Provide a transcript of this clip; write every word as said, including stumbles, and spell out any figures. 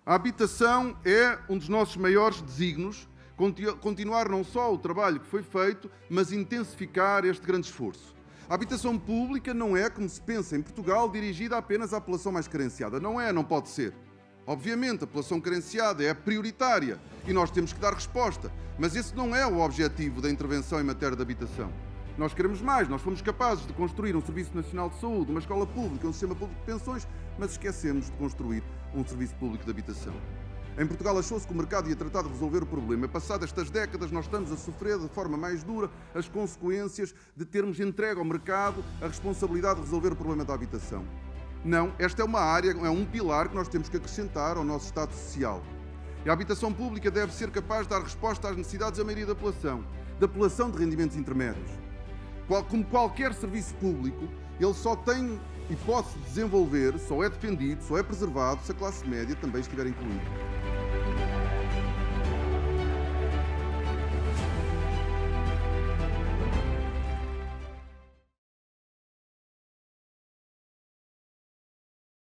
A habitação é um dos nossos maiores desígnios, continuar não só o trabalho que foi feito, mas intensificar este grande esforço. A habitação pública não é, como se pensa em Portugal, dirigida apenas à população mais carenciada. Não é, não pode ser. Obviamente, a população carenciada é prioritária e nós temos que dar resposta, mas esse não é o objetivo da intervenção em matéria de habitação. Nós queremos mais, nós fomos capazes de construir um Serviço Nacional de Saúde, uma escola pública, um sistema público de pensões, mas esquecemos de construir um Serviço Público de Habitação. Em Portugal achou-se que o mercado ia tratar de resolver o problema. Passadas estas décadas, nós estamos a sofrer de forma mais dura as consequências de termos entregue ao mercado a responsabilidade de resolver o problema da habitação. Não, esta é uma área, é um pilar que nós temos que acrescentar ao nosso Estado Social. E a habitação pública deve ser capaz de dar resposta às necessidades da maioria da população, da população de rendimentos intermédios. Como qualquer serviço público, ele só tem e pode se desenvolver, só é defendido, só é preservado se a classe média também estiver incluída.